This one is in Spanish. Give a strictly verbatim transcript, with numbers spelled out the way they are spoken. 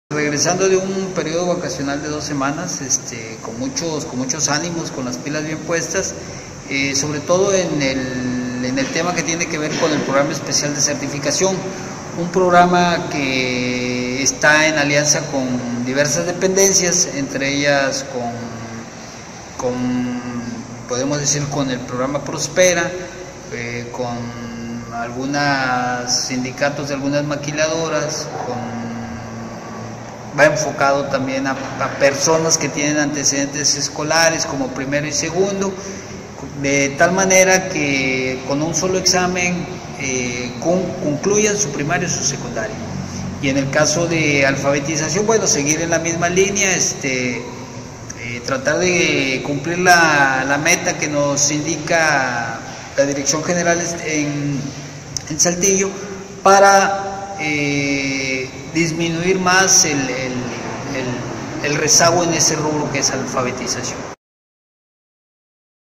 Regresando de un periodo vacacional de dos semanas, este, con muchos, con muchos ánimos, con las pilas bien puestas, eh, sobre todo en el, en el tema que tiene que ver con el programa especial de certificación, un programa que está en alianza con diversas dependencias, entre ellas con, con podemos decir, con el programa Prospera, eh, con algunos sindicatos de algunas maquiladoras, con va enfocado también a, a personas que tienen antecedentes escolares como primero y segundo, de tal manera que con un solo examen eh, con, concluyan su primario y su secundario. Y en el caso de alfabetización, bueno, seguir en la misma línea, este, eh, tratar de cumplir la, la meta que nos indica la Dirección General en, en Saltillo para Eh, disminuir más el, el, el, el rezago en ese rubro que es alfabetización.